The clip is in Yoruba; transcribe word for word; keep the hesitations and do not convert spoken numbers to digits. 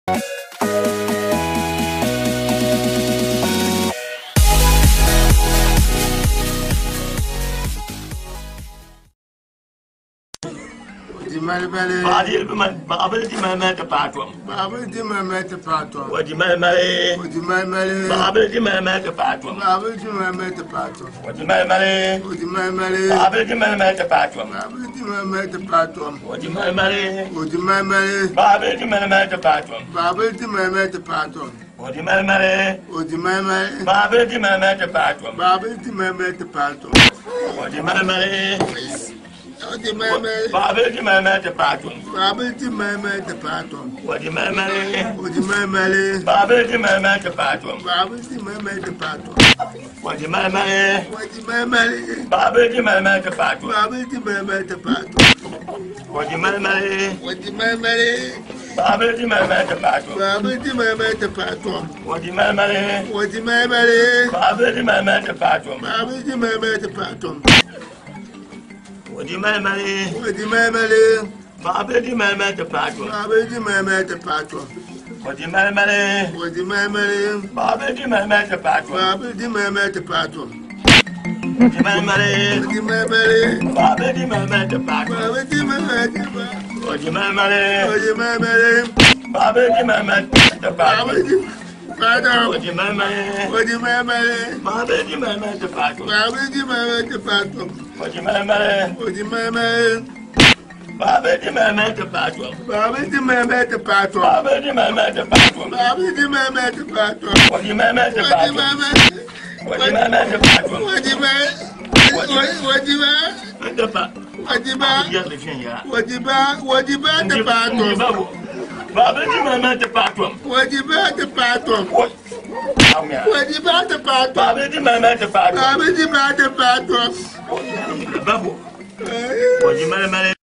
Badi man, Baba di man met a patron. Baba di man met a patron. What di man male? What di man male? Baba di man met a patron. Baba di man met a patron. What di man male? What di man male? Baba di man met a patron. Baba di man met a patron. What di man male? What di man male? Baba di man met a patron. Baba di man met a patron. What di man male? What di man male? Baba di man met a patron. Baba di man met a patron. What di man male? What di man male? Baba di man met a patron. Baba di man met a patron. What di man male? What di man male? Baba di man met a patron. Baba di man met a patron. What di man male? What di man male? Baba di man met a patron. Baba di man met a patron. What di man male? What di man male? Baba di man met a patron. Baba di man met a patron. What di man male? What di man male? Baba di man met a patron. Baba di man met a patron. What di man male? What di man male? Baba di man met a patron. Baba di man met a patron. What di man male? What di man male? Baba di man met a patron. Baba di man met a patron. What di man male? What di man male? Baba di man met a patron. Baba di man met a patron. What di man male? What di man male? Baba di man met a Baba patron. di patron. What di man male? What di man male? Baba di man met a patron. Baba di man met a patron. What di man male? What di man male? Baba di man met a patron. Baba di man met a patron. Baba di man met a patron. Baba di man met a patron. What di man met a What di patron? man met? What di man met a patron? What di man? What what di man? The pa. What di man? Ya le fin ya. What di man? What di man the patron? Baba di man met a patron. What di man the patron? What? What di man the patron? Baba di man met a patron. Baba di man the patron. Babu. What di man met